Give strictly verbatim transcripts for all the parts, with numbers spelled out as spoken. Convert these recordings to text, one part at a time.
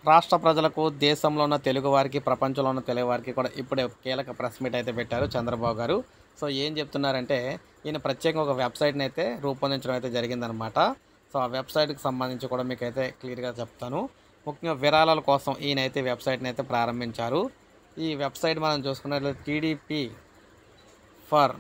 రాష్ట్ర ప్రజలకు, దేశంలో ఉన్న తెలుగు వారికి, ప్రపంచంలో ఉన్న తెలుగు వారికి కూడా ఇప్పుడే ఒక కీలక ప్రెస్ మీట్ అయితే పెట్టారు చంద్రబాబు గారు. సో, ఏం చెప్తున్నారంటే, ఈయన ప్రత్యేకంగా ఒక వెబ్‌సైట్‌ని అయితే రూపొందించడం అయితే జరిగిందనమాట. సో, ఆ వెబ్‌సైట్‌కి సంబంధించి కూడా మీకైతే క్లియర్‌గా చెప్తాను. ముఖ్యంగా విరాళాల కోసం ఈయనైతే వెబ్‌సైట్‌ని అయితే ప్రారంభించారు. ఈ వెబ్‌సైట్ మనం చూసుకున్నట్లయితే TDP for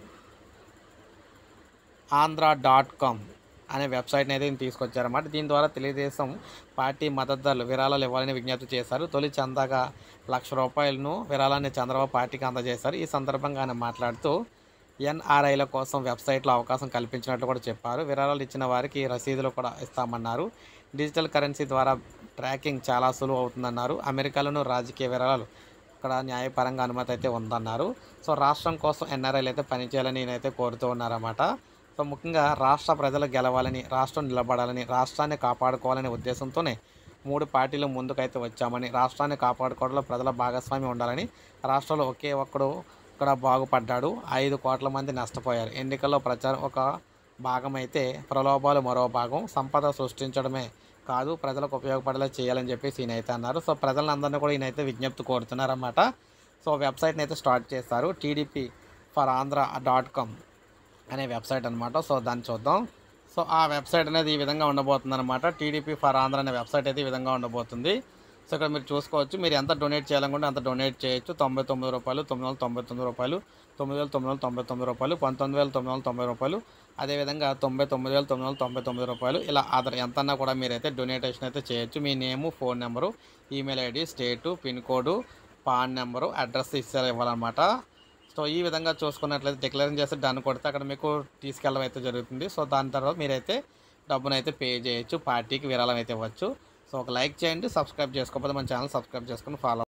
Andhra dot com అనే వెబ్‌సైట్‌ని అయితే ఈయన తీసుకొచ్చారన్నమాట. దీని ద్వారా తెలుగుదేశం పార్టీ మద్దతుదారులు విరాళాలు ఇవ్వాలని విజ్ఞప్తి చేశారు. తొలి చందాగా లక్ష రూపాయలను విరాళాన్ని చంద్రబాబు పార్టీకి అందజేశారు. ఈ సందర్భంగా ఆయన మాట్లాడుతూ ఎన్ఆర్ఐల కోసం వెబ్‌సైట్‌లో అవకాశం కల్పించినట్లు కూడా చెప్పారు. విరాళాలు ఇచ్చిన వారికి రసీదులు కూడా ఇస్తామన్నారు. డిజిటల్ కరెన్సీ ద్వారా ట్రాకింగ్ చాలా సులువు అవుతుందన్నారు. అమెరికాలోనూ రాజకీయ విరాళాలు ఇక్కడ న్యాయపరంగా అనుమతి అయితే ఉందన్నారు. సో, రాష్ట్రం కోసం ఎన్ఆర్ఐలు అయితే పనిచేయాలని ఈయనైతే కోరుతూ ఉన్నారన్నమాట. సో, ముఖ్యంగా రాష్ట్ర ప్రజలు గెలవాలని, రాష్ట్రం నిలబడాలని, రాష్ట్రాన్ని కాపాడుకోవాలనే ఉద్దేశంతోనే మూడు పార్టీలు ముందుకైతే వచ్చామని, రాష్ట్రాన్ని కాపాడుకోవడంలో ప్రజల భాగస్వామ్యం ఉండాలని, రాష్ట్రంలో ఒకే ఒక్కడు ఇక్కడ బాగుపడ్డాడు, ఐదు కోట్ల మంది నష్టపోయారు. ఎన్నికల్లో ప్రచారం ఒక భాగమైతే ప్రలోభాలు మరో భాగం. సంపద సృష్టించడమే కాదు, ప్రజలకు ఉపయోగపడేలా చేయాలని చెప్పేసి ఈయనైతే అన్నారు. సో, ప్రజలందరినీ కూడా ఈయనైతే విజ్ఞప్తి కోరుతున్నారన్నమాట. సో, వెబ్‌సైట్‌ని అయితే స్టార్ట్ చేశారు. TDP for Andhra dot com అనే వెబ్‌సైట్ అనమాట. సో, దాన్ని చూద్దాం. సో, ఆ వెబ్‌సైట్ అనేది ఈ విధంగా ఉండబోతుందనమాట. టీడీపీ ఫర్ ఆంధ్ర అనే వెబ్‌సైట్ అయితే ఈ విధంగా ఉండబోతుంది. సో, ఇక్కడ మీరు చూసుకోవచ్చు. మీరు ఎంత డొనేట్ చేయాలనుకుంటే అంత డొనేట్ చేయొచ్చు. రూ. తొంభై తొమ్మిది, రూ. తొమ్మిది వందల తొంభై తొమ్మిది, రూ. తొమ్మిది వేల తొమ్మిది వందల తొంభై తొమ్మిది, రూ. పంతొమ్మిది వేల తొమ్మిది వందల తొంభై, అదేవిధంగా తొంభై తొమ్మిది వేల తొమ్మిది వందల తొంభై తొమ్మిది ఇలా అదర్ ఎంతన్నా కూడా మీరైతే డొనేషన్ అయితే చేయొచ్చు. మీ name, phone number, email ID, state, pin code, PAN number, address ఇచ్చేలా ఇవ్వాలన్నమాట. సో, ఈ విధంగా చూసుకున్నట్లయితే డిక్లరేషన్ చేస్తే డన్ కొడితే అక్కడ మీకు తీసుకెళ్ళడం అయితే జరుగుతుంది. సో, దాని తర్వాత మీరైతే డబ్బునైతే పే చేయొచ్చు. పార్టీకి విరాళం అయితే ఇవ్వచ్చు. సో, ఒక లైక్ చేయండి. సబ్స్క్రైబ్ చేసుకోకపోతే మన ఛానల్ సబ్స్క్రైబ్ చేసుకొని ఫాలో